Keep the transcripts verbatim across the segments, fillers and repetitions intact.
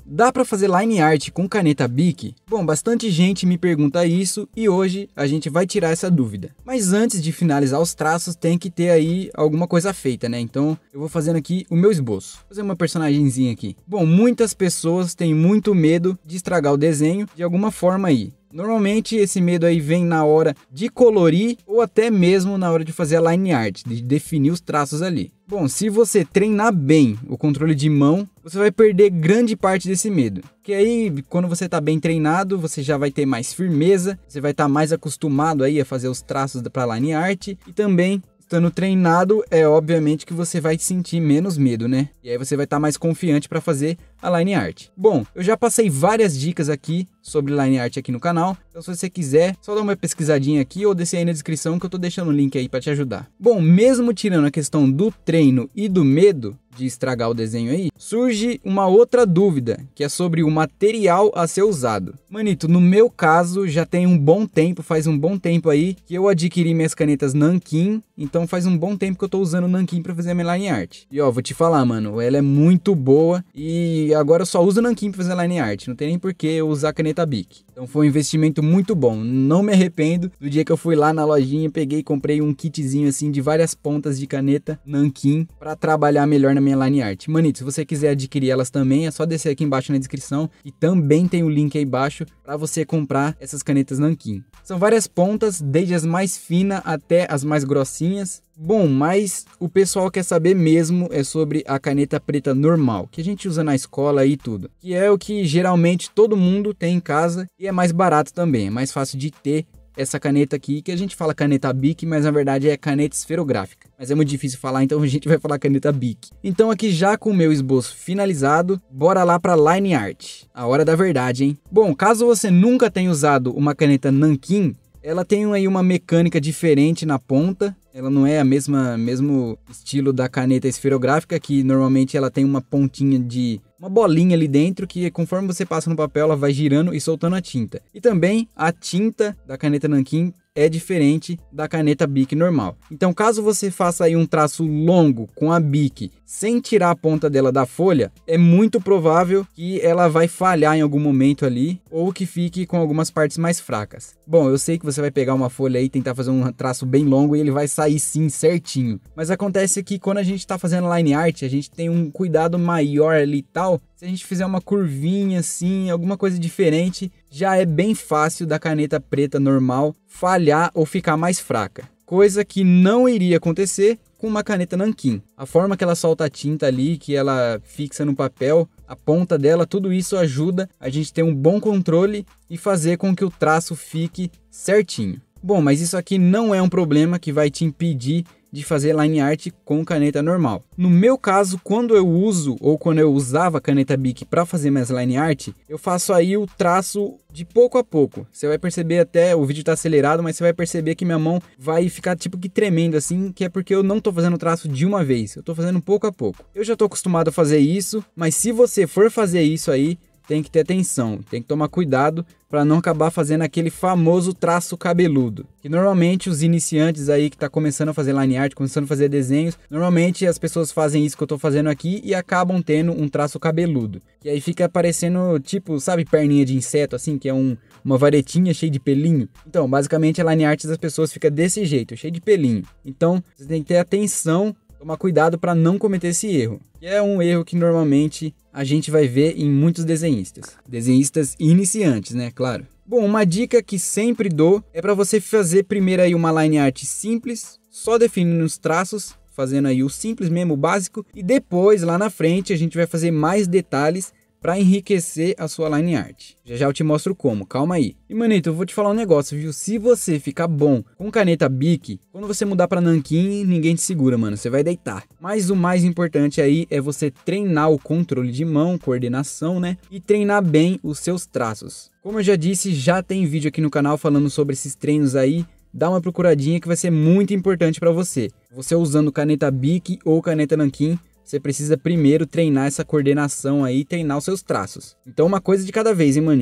dá pra fazer line art com caneta Bic? Bom, bastante gente me pergunta isso e hoje a gente vai tirar essa dúvida. Mas antes de finalizar os traços, tem que ter aí alguma coisa feita, né? Então eu vou fazendo aqui o meu esboço. Vou fazer uma personagemzinha aqui. Bom, muitas pessoas têm muito medo de estragar o desenho de alguma forma aí. Normalmente esse medo aí vem na hora de colorir ou até mesmo na hora de fazer a line art, de definir os traços ali. Bom, se você treinar bem o controle de mão, você vai perder grande parte desse medo. Que aí, quando você está bem treinado, você já vai ter mais firmeza, você vai estar mais acostumado aí a fazer os traços para line art e também estando treinado, é obviamente que você vai sentir menos medo, né? E aí você vai estar mais confiante para fazer a line art. Bom, eu já passei várias dicas aqui sobre line art aqui no canal, então se você quiser, só dá uma pesquisadinha aqui ou descer aí na descrição que eu tô deixando o link aí para te ajudar. Bom, mesmo tirando a questão do treino e do medo de estragar o desenho aí, surge uma outra dúvida, que é sobre o material a ser usado. Manito, no meu caso, já tem um bom tempo, faz um bom tempo aí, que eu adquiri minhas canetas Nankin, então faz um bom tempo que eu tô usando Nankin pra fazer a minha line art. E ó, vou te falar, mano, ela é muito boa e agora eu só uso Nankin pra fazer a line art, não tem nem por que eu usar a caneta Bic. Então foi um investimento muito bom, não me arrependo do dia que eu fui lá na lojinha, peguei e comprei um kitzinho assim de várias pontas de caneta Nankin pra trabalhar melhor na minha line art. Manito, se você quiser adquirir elas também, é só descer aqui embaixo na descrição e também tem o link aí embaixo para você comprar essas canetas Nankin. São várias pontas, desde as mais finas até as mais grossinhas. Bom, mas o pessoal quer saber mesmo é sobre a caneta preta normal, que a gente usa na escola e tudo, que é o que geralmente todo mundo tem em casa e é mais barato também, é mais fácil de ter essa caneta aqui, que a gente fala caneta Bic, mas na verdade é caneta esferográfica. Mas é muito difícil falar, então a gente vai falar caneta Bic. Então aqui já com o meu esboço finalizado, bora lá para line art. A hora da verdade, hein? Bom, caso você nunca tenha usado uma caneta Nankin, ela tem aí uma mecânica diferente na ponta. Ela não é a mesma mesmo estilo da caneta esferográfica, que normalmente ela tem uma pontinha de uma bolinha ali dentro, que conforme você passa no papel ela vai girando e soltando a tinta. E também a tinta da caneta Nankin é diferente da caneta Bic normal. Então caso você faça aí um traço longo com a Bic sem tirar a ponta dela da folha, é muito provável que ela vai falhar em algum momento ali ou que fique com algumas partes mais fracas. Bom, eu sei que você vai pegar uma folha aí e tentar fazer um traço bem longo e ele vai sair sim certinho. Mas acontece que quando a gente está fazendo line art, a gente tem um cuidado maior ali e tal. Se a gente fizer uma curvinha assim, alguma coisa diferente, já é bem fácil da caneta preta normal falhar ou ficar mais fraca. Coisa que não iria acontecer com uma caneta Nankin. A forma que ela solta a tinta ali, que ela fixa no papel, a ponta dela, tudo isso ajuda a gente ter um bom controle e fazer com que o traço fique certinho. Bom, mas isso aqui não é um problema que vai te impedir de fazer line art com caneta normal. No meu caso, quando eu uso ou quando eu usava caneta Bic para fazer minhas line art, eu faço aí o traço de pouco a pouco. Você vai perceber até, o vídeo tá acelerado, mas você vai perceber que minha mão vai ficar tipo que tremendo assim, que é porque eu não tô fazendo o traço de uma vez, eu tô fazendo pouco a pouco. Eu já tô acostumado a fazer isso, mas se você for fazer isso aí, tem que ter atenção, tem que tomar cuidado para não acabar fazendo aquele famoso traço cabeludo. Que normalmente os iniciantes aí que tá começando a fazer line art, começando a fazer desenhos, normalmente as pessoas fazem isso que eu tô fazendo aqui e acabam tendo um traço cabeludo. Que aí fica parecendo tipo, sabe, perninha de inseto assim, que é um, uma varetinha cheia de pelinho. Então, basicamente a line art das pessoas fica desse jeito, cheio de pelinho. Então, você tem que ter atenção, tomar cuidado para não cometer esse erro. Que é um erro que normalmente a gente vai ver em muitos desenhistas. Desenhistas iniciantes, né? Claro. Bom, uma dica que sempre dou é para você fazer primeiro aí uma line art simples, só definindo os traços, fazendo aí o simples mesmo, o básico. E depois, lá na frente, a gente vai fazer mais detalhes para enriquecer a sua line art. Já já eu te mostro como, calma aí. E manito, eu vou te falar um negócio, viu? Se você ficar bom com caneta Bic, quando você mudar para Nankin, ninguém te segura, mano, você vai deitar. Mas o mais importante aí é você treinar o controle de mão, coordenação, né? E treinar bem os seus traços. Como eu já disse, já tem vídeo aqui no canal falando sobre esses treinos aí. Dá uma procuradinha que vai ser muito importante para você. Você usando caneta Bic ou caneta Nankin, você precisa primeiro treinar essa coordenação aí, treinar os seus traços. Então uma coisa de cada vez, hein, manito?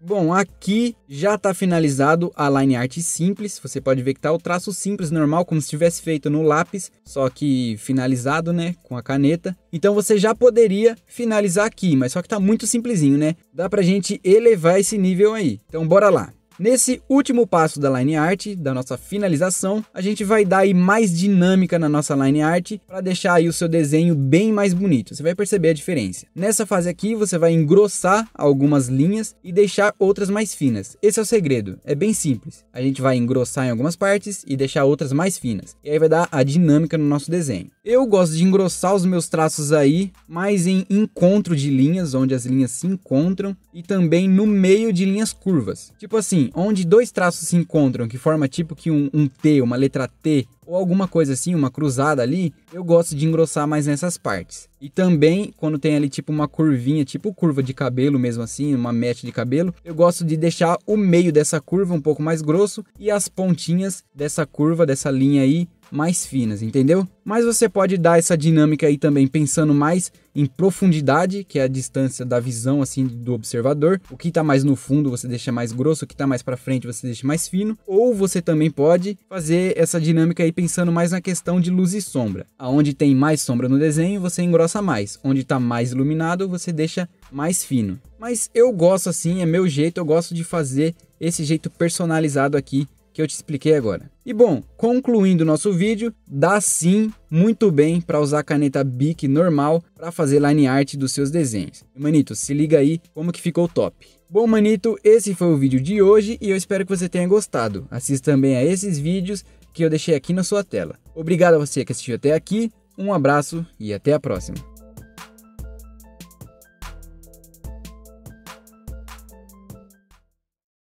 Bom, aqui já está finalizado a line art simples, você pode ver que tá o traço simples, normal, como se tivesse feito no lápis, só que finalizado, né, com a caneta. Então você já poderia finalizar aqui, mas só que tá muito simplesinho, né? Dá pra gente elevar esse nível aí, então bora lá. Nesse último passo da line art, da nossa finalização, a gente vai dar aí mais dinâmica na nossa line art para deixar aí o seu desenho bem mais bonito. Você vai perceber a diferença. Nessa fase aqui, você vai engrossar algumas linhas e deixar outras mais finas. Esse é o segredo, é bem simples. A gente vai engrossar em algumas partes e deixar outras mais finas. E aí vai dar a dinâmica no nosso desenho. Eu gosto de engrossar os meus traços aí, mais em encontro de linhas, onde as linhas se encontram, e também no meio de linhas curvas. Tipo assim, onde dois traços se encontram, que forma tipo que um, um T, uma letra T, ou alguma coisa assim, uma cruzada ali, eu gosto de engrossar mais nessas partes. E também, quando tem ali tipo uma curvinha, tipo curva de cabelo mesmo assim, uma mecha de cabelo, eu gosto de deixar o meio dessa curva um pouco mais grosso e as pontinhas dessa curva, dessa linha aí, mais finas, entendeu? Mas você pode dar essa dinâmica aí também pensando mais em profundidade, que é a distância da visão assim do observador. O que está mais no fundo você deixa mais grosso, o que está mais para frente você deixa mais fino. Ou você também pode fazer essa dinâmica aí pensando mais na questão de luz e sombra. Aonde tem mais sombra no desenho, você engrossa mais. Onde está mais iluminado, você deixa mais fino. Mas eu gosto assim, é meu jeito, eu gosto de fazer esse jeito personalizado aqui que eu te expliquei agora. E bom, concluindo o nosso vídeo, dá sim muito bem para usar a caneta Bic normal para fazer line art dos seus desenhos. Manito, se liga aí como que ficou top. Bom, manito, esse foi o vídeo de hoje e eu espero que você tenha gostado. Assista também a esses vídeos que eu deixei aqui na sua tela. Obrigado a você que assistiu até aqui, um abraço e até a próxima.